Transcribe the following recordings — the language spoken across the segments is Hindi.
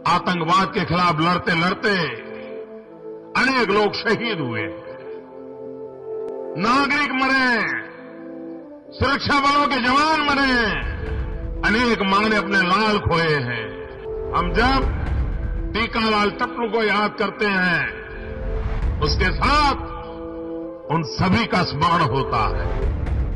आतंकवाद के खिलाफ लड़ते लड़ते अनेक लोग शहीद हुए, नागरिक मरे, सुरक्षा बलों के जवान मरे, अनेक मां ने अपने लाल खोए हैं। हम जब टीकालाल टप्पू को याद करते हैं, उसके साथ उन सभी का स्मरण होता है।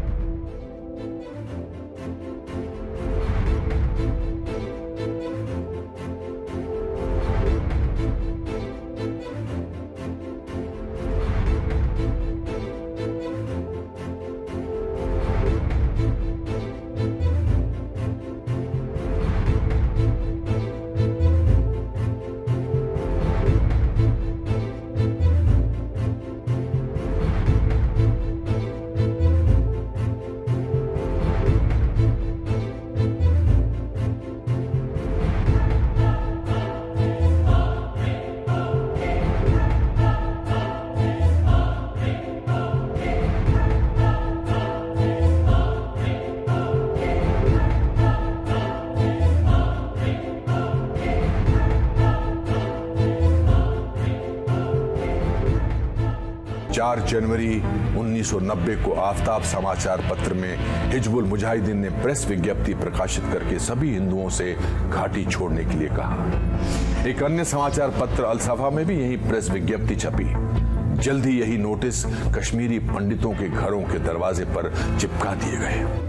जनवरी 1990 को आफ्ताब समाचार पत्र में हिजबुल मुजाहिदीन ने प्रेस विज्ञप्ति प्रकाशित करके सभी हिंदुओं से घाटी छोड़ने के लिए कहा। एक अन्य समाचार पत्र अल-सफा में भी यही प्रेस विज्ञप्ति छपी। जल्द ही यही नोटिस कश्मीरी पंडितों के घरों के दरवाजे पर चिपका दिए गए।